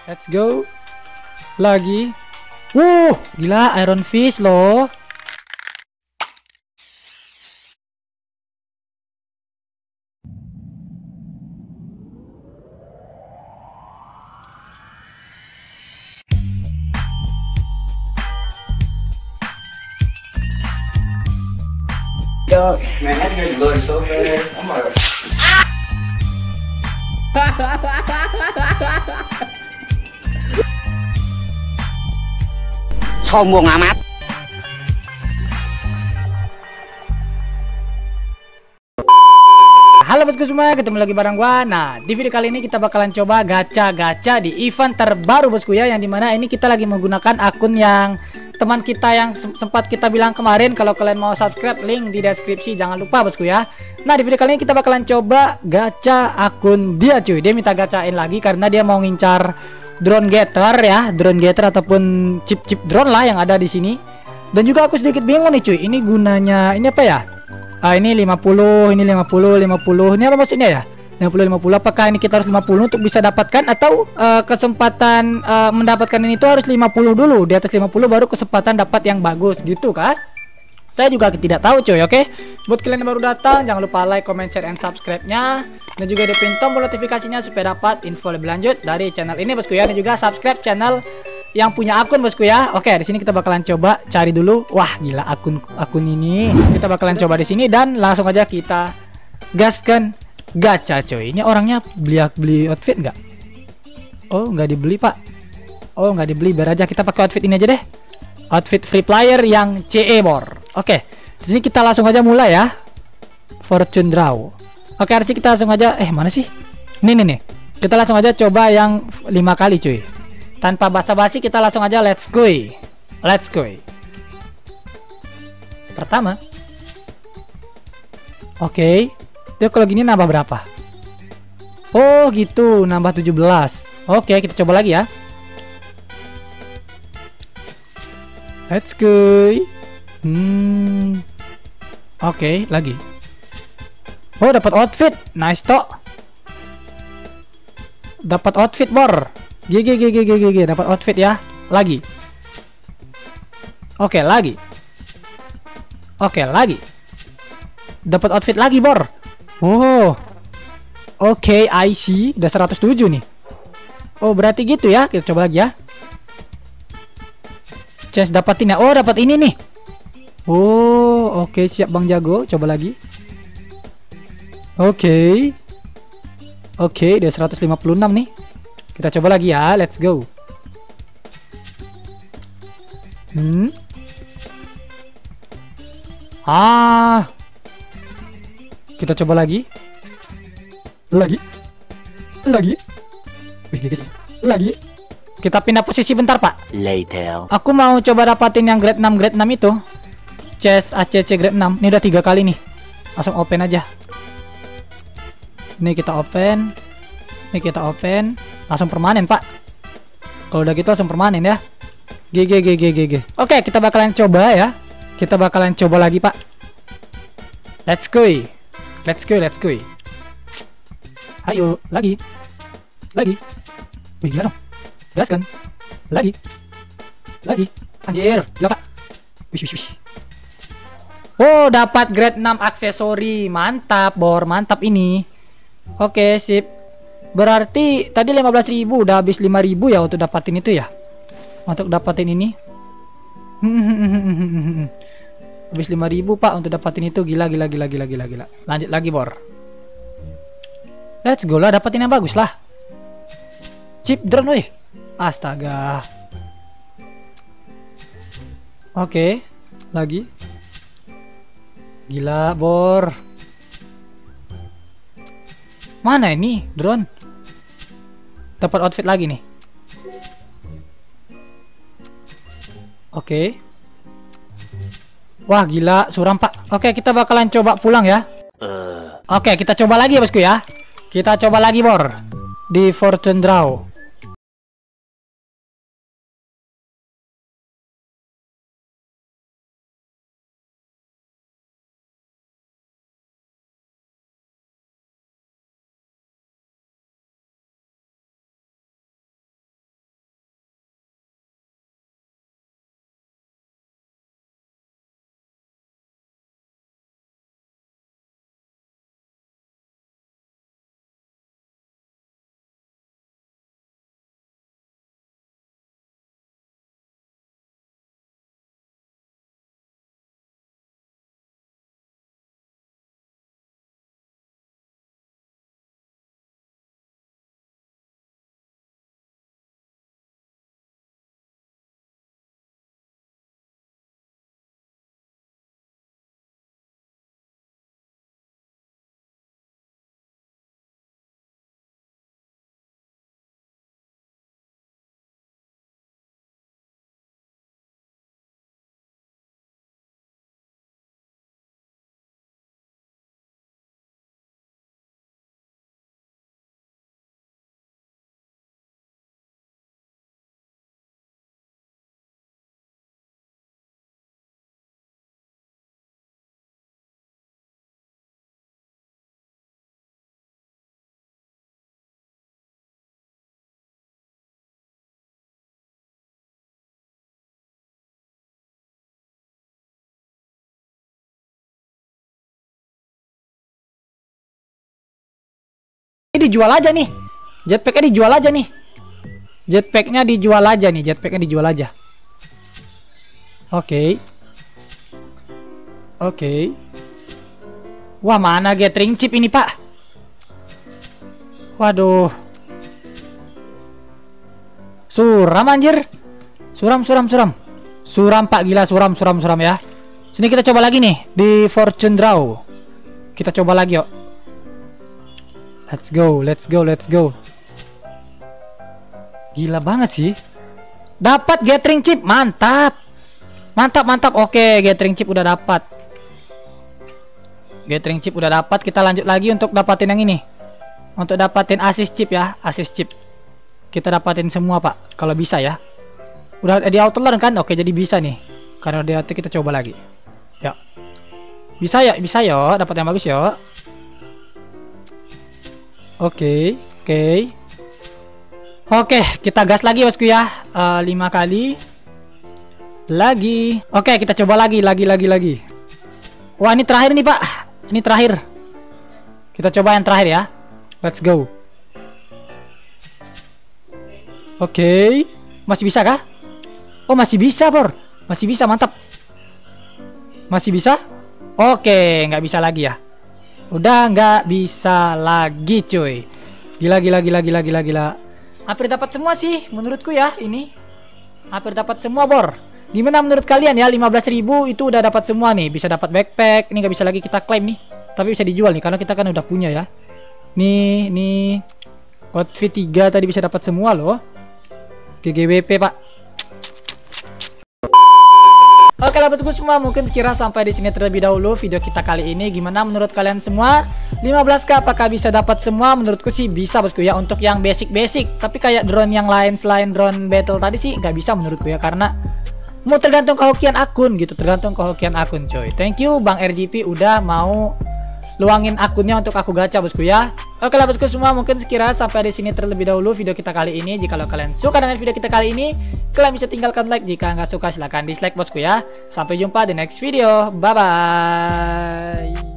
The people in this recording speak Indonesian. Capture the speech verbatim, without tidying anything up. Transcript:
Let's go. Lagi. Wuh, gila Iron Fist loh. Yo, man, that guy's loaded so fast. I'm like, sombong amat. Halo bosku semua, ketemu lagi bareng gua. Nah, di video kali ini kita bakalan coba gacha-gacha di event terbaru bosku ya, yang dimana ini kita lagi menggunakan akun yang teman kita yang sempat kita bilang kemarin. Kalau kalian mau subscribe, link di deskripsi, jangan lupa bosku ya. Nah, di video kali ini kita bakalan coba gacha akun dia cuy. Dia minta gacain lagi karena dia mau ngincar drone getter ya, drone getter ataupun chip-chip drone lah yang ada di sini. Dan juga aku sedikit bingung nih cuy, ini gunanya ini apa ya? Ah, ini lima puluh, ini lima puluh, lima puluh. Ini apa maksudnya ya? lima puluh, lima puluh. Apakah ini kita harus lima puluh untuk bisa dapatkan, atau uh, kesempatan uh, mendapatkan ini itu harus lima puluh dulu? Di atas lima puluh baru kesempatan dapat yang bagus gitu kan? Saya juga tidak tahu coy, oke? Buat kalian yang baru datang, jangan lupa like, comment, share, and subscribe-nya. Dan juga hidupin tombol notifikasinya supaya dapat info lebih lanjut dari channel ini bosku ya. Dan juga subscribe channel yang punya akun bosku ya. Oke, di sini kita bakalan coba cari dulu. Wah, gila akun akun ini. Kita bakalan coba di sini dan langsung aja kita gaskan gacha coy. Ini orangnya beli beli outfit nggak? Oh, nggak dibeli pak. Oh, nggak dibeli. Biar aja kita pakai outfit ini aja deh. Outfit free player yang C E bor. Oke, di sini kita langsung aja mulai ya. Fortune draw. Oke, di sini kita langsung aja. Eh, mana sih? Ini nih nih. Kita langsung aja coba yang lima kali cuy. Tanpa basa-basi kita langsung aja let's go. Let's go. Pertama. Oke. Dia kalau gini nambah berapa? Oh, gitu, nambah tujuh belas. Oke, kita coba lagi ya. Let's go. Hmm. Oke, lagi. Oh, dapat outfit. Nice toh. Dapat outfit bor. G G G G G G G, dapat outfit ya. Lagi. Oke, lagi. Oke, lagi. Dapat outfit lagi, bor. Oh. Oke, I see. Udah seratus tujuh nih. Oh, berarti gitu ya. Kita coba lagi ya. Chance dapatin ya. Oh, dapat ini nih. Oh, oke, siap Bang Jago. Coba lagi. Oke. Oke, udah seratus lima puluh enam nih. Kita coba lagi ya, let's go. Hmm. Ah. Kita coba lagi. Lagi. Lagi. Lagi. Kita pindah posisi bentar, Pak. Later. Aku mau coba dapatin yang grade enam grade enam itu. Chest A C C grade enam. Ini udah tiga kali nih. Langsung open aja. Ini kita open. Ini kita open. Langsung permanen pak. Kalau udah gitu langsung permanen ya. G G G G G G. Oke, kita bakalan coba ya. Kita bakalan coba lagi pak. Let's go. Let's go, let's go. Ayo, lagi. Lagi. Wih, gila dong. Gaskan. Lagi. Lagi. Anjir, gila pak. Wih, wih, wih. Oh, dapat grade enam aksesori. Mantap, bor. Mantap ini. Oke, sip. Berarti tadi lima belas ribu, udah habis lima ribu ya untuk dapatin itu ya. Untuk dapatin ini. Habis lima ribu pak untuk dapatin itu. Gila, gila, gila, gila, gila, gila. Lanjut lagi, bor. Let's go lah, dapatin yang bagus lah. Chip drone, weh. Astaga. Oke, lagi. Gila, bor. Mana ini drone? Dapat outfit lagi nih. Oke. Wah, gila, suram pak. Oke, kita bakalan coba pulang ya. Oke, kita coba lagi ya bosku ya. Kita coba lagi bor. Di Fortune Draw. dijual aja nih. Jetpacknya dijual aja nih. Jetpacknya dijual aja nih. Jetpacknya dijual aja. Oke. Okay. Oke. Okay. Wah, mana gathering chip ini, Pak? Waduh. Suram anjir. Suram, suram, suram. Suram, Pak, gila, suram, suram, suram ya. Sini kita coba lagi nih di fortune draw. Kita coba lagi yuk. Let's go, let's go, let's go. Gila banget sih. Dapat gathering chip, mantap. Mantap, mantap. Oke, gathering chip udah dapat. Gathering chip udah dapat. Kita lanjut lagi untuk dapatin yang ini. Untuk dapatin assist chip ya, assist chip. Kita dapatin semua, Pak, kalau bisa ya. Udah di auto learn kan? Oke, jadi bisa nih. Karena di auto kita coba lagi. Ya. Bisa ya, bisa ya, dapat yang bagus ya. Oke, oke. Oke, kita gas lagi bosku ya. Uh, lima kali. Lagi. Oke, kita coba lagi, lagi, lagi, lagi. Wah, ini terakhir nih, Pak. Ini terakhir. Kita coba yang terakhir ya. Let's go. Oke, masih bisa kah? Oh, masih bisa, Bor. Masih bisa, mantap. Masih bisa? Oke, nggak bisa lagi ya. Udah nggak bisa lagi, cuy. Gila, gila, gila, gila, gila, gila. Hampir dapat semua sih, menurutku ya ini. Hampir dapat semua, Bor. Gimana menurut kalian ya? lima belas ribu itu udah dapat semua nih. Bisa dapat backpack. Ini nggak bisa lagi kita klaim nih. Tapi bisa dijual nih, karena kita kan udah punya ya. Nih, nih. Outfit tiga tadi bisa dapat semua loh. G G W P, Pak. Oke lah bosku semua, mungkin sekira sampai di sini terlebih dahulu video kita kali ini. Gimana menurut kalian semua? lima belas k apakah bisa dapat semua? Menurutku sih bisa bosku ya, untuk yang basic-basic. Tapi kayak drone yang lain selain drone battle tadi sih nggak bisa menurutku ya, karena mau tergantung kehokian akun gitu, tergantung kehokian akun coy. Thank you Bang R G P udah mau luangin akunnya untuk aku gacha bosku ya. Oke lah bosku semua, mungkin sekira sampai di sini terlebih dahulu video kita kali ini. Jika kalian suka dengan video kita kali ini, kalian bisa tinggalkan like. Jika nggak suka silahkan dislike bosku ya. Sampai jumpa di next video. Bye bye.